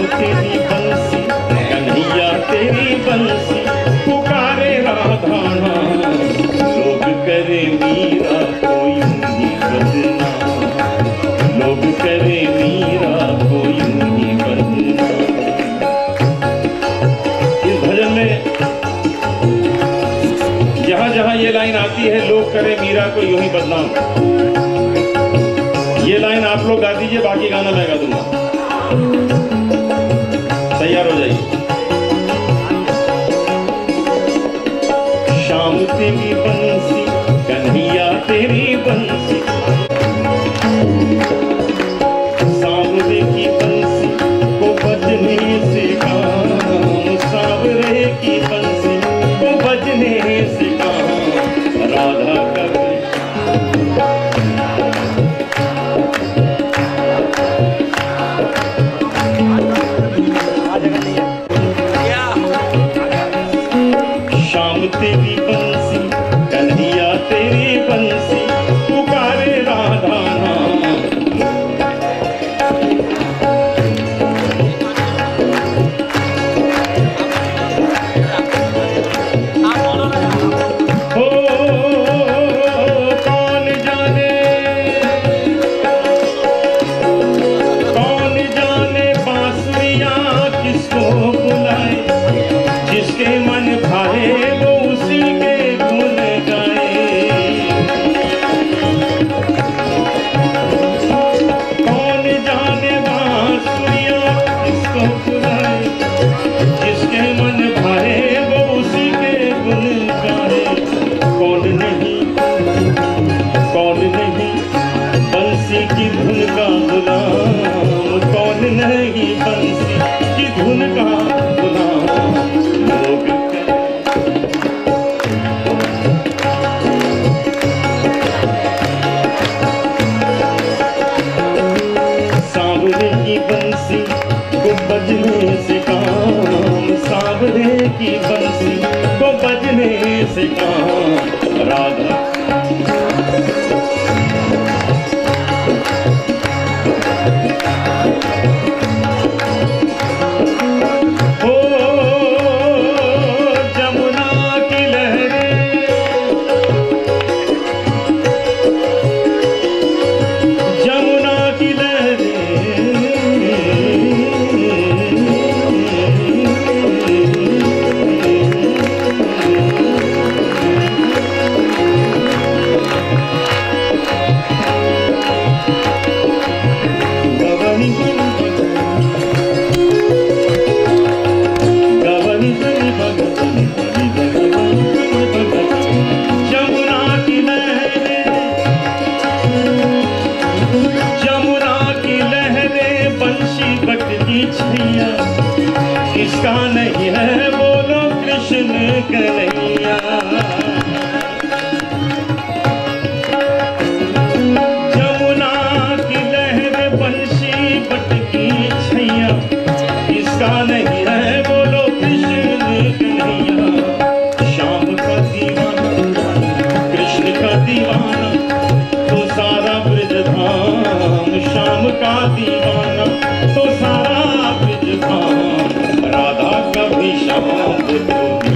तेरी बंसी कन्हैया तेरी बंसी पुकारे राधा नाम। लोग करे मीरा को यूं ही बदनाम, लोग करे मीरा को यूं ही बदनाम। इस भजन में जहां जहां ये लाइन आती है, लोग करे मीरा को यूं ही बदनाम, ये लाइन आप लोग गा दीजिए, बाकी गाना मैं गा दूंगा। तैयार हो जाइए। शाम तेरी बंसी कन्हैया तेरी बंसी, सांवरे की बंसी को बजने से काम, सांवरे की बंसी को बजने से काम। राधा कभी तेरी बंसी कन्हैया तेरी बंसी पुकारे राधा नाम। हो कौन जाने बांसुरियां किसको बुलाए, जिसके मन भाए वो की धुन का गुलाम, कौन नहीं बंसी की धुन का गुलाम। लोग सांवरे की बंसी को बजने से काम, सांवरे की बंसी को बजने से काम। राधा किसका नहीं है बोलो कृष्ण कन्हैया। जमुना की लहर बंशी बटकी छैया, किसका नहीं है बोलो कृष्ण कन्हैया। श्याम का दीवाना कृष्ण का दीवाना तो सारा ब्रज धाम, श्याम का दीवाना तो सारा ब्रज धाम। राधा कभी शाम को